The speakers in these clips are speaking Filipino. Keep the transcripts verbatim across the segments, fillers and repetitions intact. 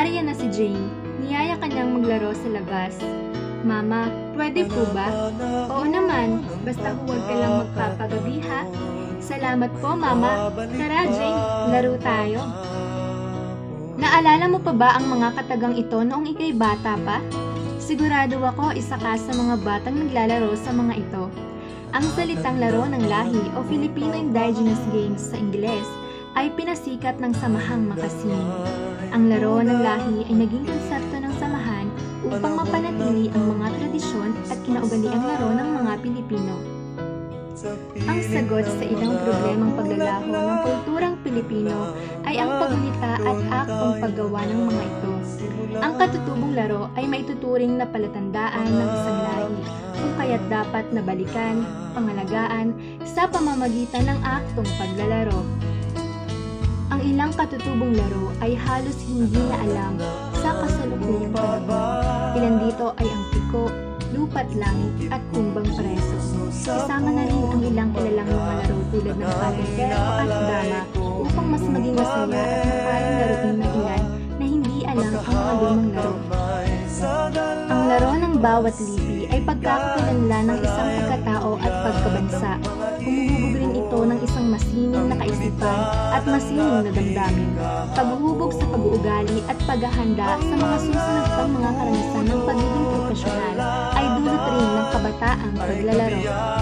Nariyan na si Jane. Niyaya kanyang maglaro sa labas. Mama, pwede po ba? Oo naman, basta huwag ka lang magpapagabi ha. Salamat po, Mama. Tara, Jane, laro tayo. Naalala mo pa ba ang mga katagang ito noong ika'y bata pa? Sigurado ako isa ka sa mga batang naglalaro sa mga ito. Ang salitang laro ng lahi o Filipino Indigenous Games sa Ingles ay pinasikat ng Samahang Makasin. Ang laro ng lahi ay naging konsepto ng samahan upang mapanatili ang mga tradisyon at kinaugaliang laro ng mga Pilipino. Ang sagot sa ilang problemang paglalaho ng kulturang Pilipino ay ang paggunita at aktong paggawa ng mga ito. Ang katutubong laro ay maituturing na palatandaan ng isang lahi, kung kaya't dapat na balikan, pangalagaan, sa pamamagitan ng aktong paglalaro. Ang ilang katutubong laro ay halos hindi na alam sa kasalukuyang panahon. Ilan dito ay ang piko, lupa't langit at tumbang preso. Kasama na rin ang ilang kilalang mga laro tulad ng patintero at dama upang mas maging masaya at makaring laruin ng ilan na hindi alam ang mga lumang laro. Ang laro ng bawat lipi ay pagkakakilanlan ng isang pagkatao at pagkabansa. Humuhubog rin ito ng isang masining na kaisipan at masining na damdamin. Paghuhubog sa pag-uugali at paghahanda sa mga susunod pang mga karanasan ng pagiging profesional ay dulot rin ng kabataang paglalaro.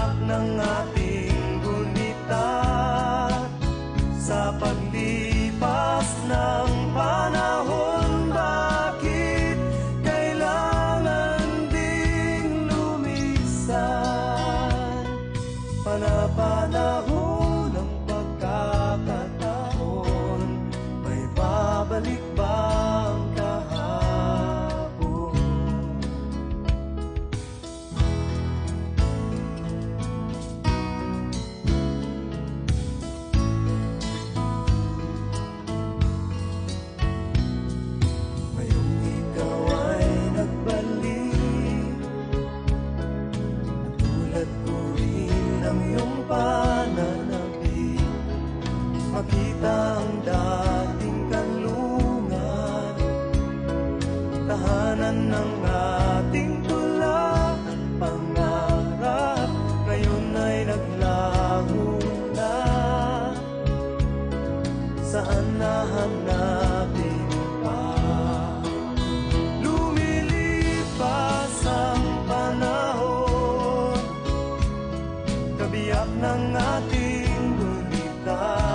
Sa paglipas ng panahon, bakit kailangan ding lumisan? Panapanahon ng pagkakataon, may babalik ba ang kahapon? Makita ang dating kanlungan, tahanan ng ating tula at pangarap, ngayon ay naglaho na. Saan nahanapin pa? Lumilipas ang panahon, kabiyak ng ating gunita.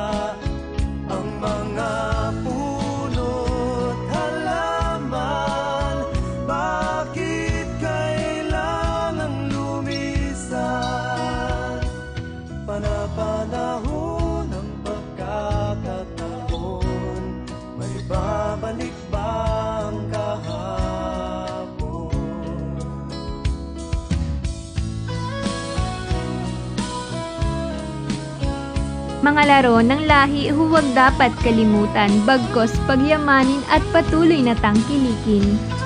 Panapanahon ng pagkakataon, may babalik ba ang kahapon? Mga laro ng lahi huwag dapat kalimutan, bagkos pagyamanin at patuloy na tangkilikin.